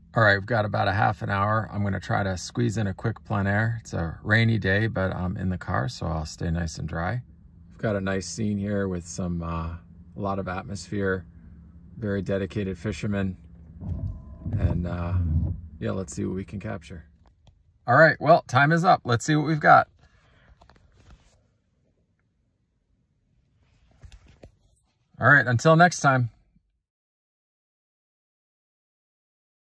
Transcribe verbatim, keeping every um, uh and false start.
All right, we've got about a half an hour. I'm gonna try to squeeze in a quick plein air. It's a rainy day, but I'm in the car, so I'll stay nice and dry. We've got a nice scene here with some, uh, a lot of atmosphere, very dedicated fishermen. And uh, yeah, let's see what we can capture. All right, well, time is up. Let's see what we've got. All right, until next time.